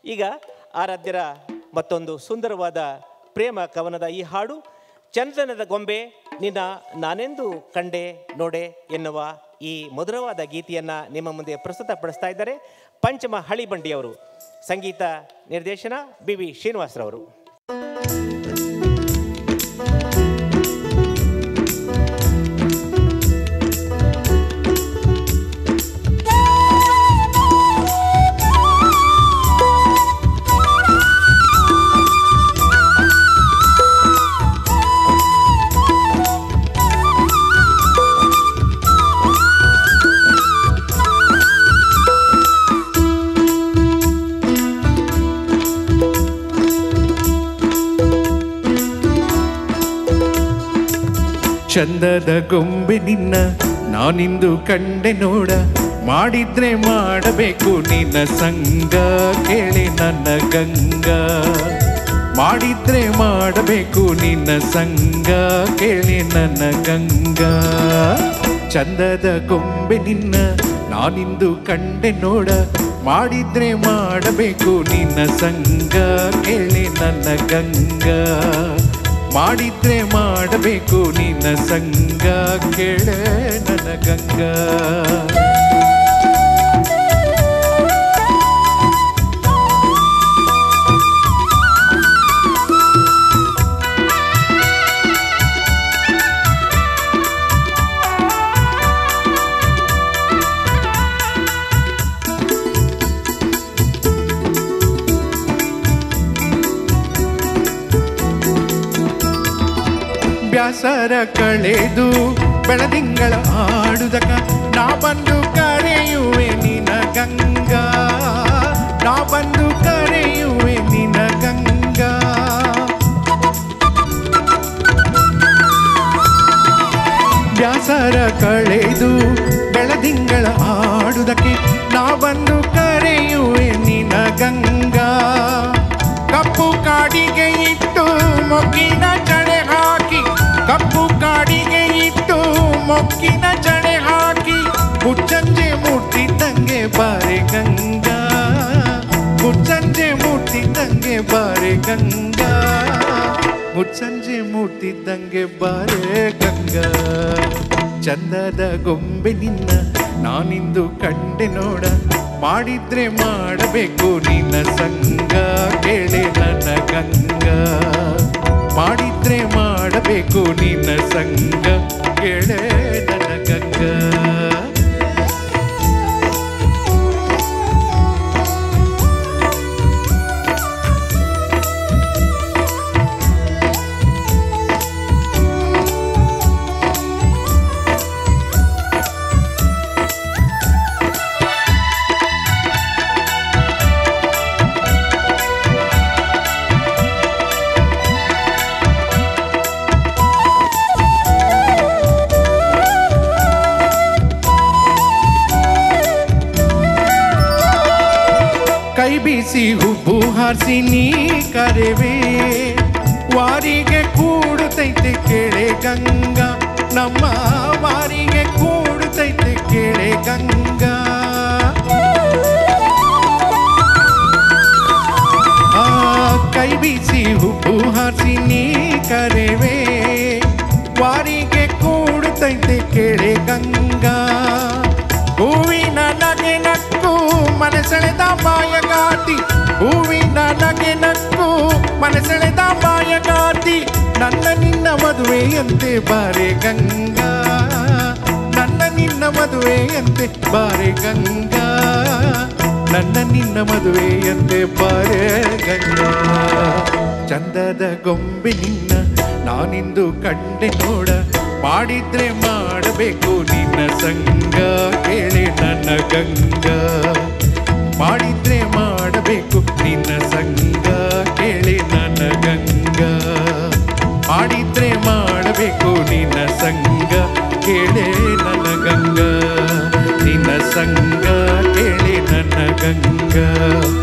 ಈಗ ಆರಾಧ್ಯರ ಮತ್ತೊಂದು ಸುಂದರವಾದ ಪ್ರೇಮ ಕವನದ ಈ ಹಾಡು ಚಂದನದ ಗೊಂಬೆ ನಿನ್ನ ನಾನೆಂದು ಕಂಡೆ ನೋಡೆ ಎನ್ನುವ ಈ ಮಧುರವಾದ ಗೀತೆಯನ್ನು ನಿಮ್ಮ ಮುಂದೆ ಪ್ರಸ್ತುತಪಡಿಸ್ತಾ ಇದ್ದಾರೆ ಪಂಚಮ ಹಳಿಬಂಡಿಯವರು. ಸಂಗೀತ ನಿರ್ದೇಶನ ಬಿ.ವಿ. ಶ್ರೀನಿವಾಸರವರು. ಚಂದದ ಗೊಂಬೆ ನಿನ್ನ ನಾನಿಂದು ಕಂಡೆ ನೋಡ, ಮಾಡಿದ್ರೆ ಮಾಡಬೇಕು ನಿನ್ನ ಸಂಗ ಕೇಳಿ ನನ್ನ ಗಂಗ. ಮಾಡಿದ್ರೆ ಮಾಡಬೇಕು ನಿನ್ನ ಸಂಗ ಕೇಳಿ ನನ್ನ ಗಂಗ. ಚಂದದ ಗೊಂಬೆ ನಿನ್ನ ನಾನಿಂದು ಕಂಡೆ ನೋಡ, ಮಾಡಿದ್ರೆ ಮಾಡಬೇಕು ನಿನ್ನ ಸಂಗ ಕೇಳಿ ನನ್ನ ಗಂಗ. ಮಾಡಿದ್ರೆ ಮಾಡಬೇಕು ನಿನ್ನ ಸಂಗ ಕೇಳೆ ನನ್ನ ಗಂಗಾ. ಬ್ಯಾಸರ ಕಳೆದು ಬೆಳದಿಂಗಳ ಆಡುದಕ ನಾ ಬಂದು ಕರೆಯುವೆ ನಿನ ಗಂಗಾ. ನಾ ಬಂದು ಕರೆಯುವೆ ನಿನ ಗಂಗಾ. ಬ್ಯಾಸರ ಕಳೆದು ಬೆಳದಿಂಗಳ ಆಡುದಕ್ಕೆ ನಾ ಬಂದು ಕರೆಯುವೆ ನಿನ ಗಂಗಾ. ಕಪ್ಪು ಕಾಡಿಗೆ ಇಟ್ಟು ಮೊಗ್ಗಿನ ಜಡೆ ಹಾಕಿ, ಕಪ್ಪು ಕಾಡಿಗೆ ಇಟ್ಟು ಮೊಗ್ಗಿನ ಜಡೆ ಹಾಕಿ, ಮುಚ್ಚಂಜೆ ಮುಟ್ಟಿದ್ದಂಗೆ ಬಾರೆ ಗಂಗಾ. ಮುಚ್ಚಂಜೆ ಮುಟ್ಟಿದ್ದಂಗೆ ಬಾರೆ ಗಂಗಾ. ಮುಚ್ಚಂಜೆ ಮುಟ್ಟಿದ್ದಂಗೆ ಬಾರೆ ಗಂಗಾ. ಚಂದದ ಗೊಂಬೆ ನಿನ್ನ ನಾನಿಂದು ಕಂಡೆ ನೋಡ, ಮಾಡಿದ್ರೆ ಮಾಡಬೇಕು ನಿನ್ನ ಸಂಗ ಕೇಳೆ ನನ್ನ ಗಂಗಾ. ಮಾಡಿದ್ರೆ ಮಾಡಬೇಕು ನಿನ್ನ ಸಂಗ ಕೇಳೆ ನನ್ನ ಗಂಗಾ. ಕೈ ಬೀಸಿ ಹುಬ್ಬು ಹಾರಿಸಿ ನೀ ಕರೆವೆ, ವಾರಿಗೆ ಕೂಡುತ್ತೈತೆ ಕೇಳೆ ಗಂಗಾ. ನಮ್ಮ ವಾರಿಗೆ ಕೂಡುತ್ತೈತೆ ಕೇಳೆ ಗಂಗಾ. ಕೈ ಬೀಸಿ ಹುಬ್ಬು ಹಾರಿಸಿ ನೀ ಕರೆವೆ, ವಾರಿಗೆ ಕೂಡುತ್ತೈತೆ ಕೇಳೆ ಗಂಗಾ. ಹೂವಿನ ನಗೆ ನಕ್ಕು ಮನಸೆಳೆದ ಮಾಯಗಾತಿ, ಹೂವಿನ ನಗೆ ನಕ್ಕು ಮನಸೆಳೆದ ಮಾಯಗಾತಿ, ನನ್ನ ನಿನ್ನ ಮದುವೆಯಂತೆ ಬಾರೆ ಗಂಗಾ. ನನ್ನ ನಿನ್ನ ಮದುವೆಯಂತೆ ಬಾರೆ ಗಂಗಾ. ನನ್ನ ನಿನ್ನ ಮದುವೆಯಂತೆ ಬಾರೆ ಗಂಗಾ. ಚಂದದ ಗೊಂಬೆ ನಿನ್ನ ನಾನಿಂದು ಕಂಡೆ ನೋಡ, ಮಾಡಿದ್ರೆ ಮಾಡಬೇಕು ನಿನ್ನ ಸಂಗ ಕೇಳಿ ನನ್ನ ಗಂಗಾ. ಮಾಡಿದ್ರೆ ಮಾಡಬೇಕು ನಿನ್ನ ಸಂಗ ಕೇಳಿ ನನ್ನ ಗಂಗಾ. ಮಾಡಿದ್ರೆ ಮಾಡಬೇಕು ನಿನ್ನ ಸಂಗ ಕೇಳಿ ನನ್ನ ಗಂಗಾ. ನಿನ್ನ ಸಂಗ ಕೇಳಿ ನನ್ನ ಗಂಗಾ.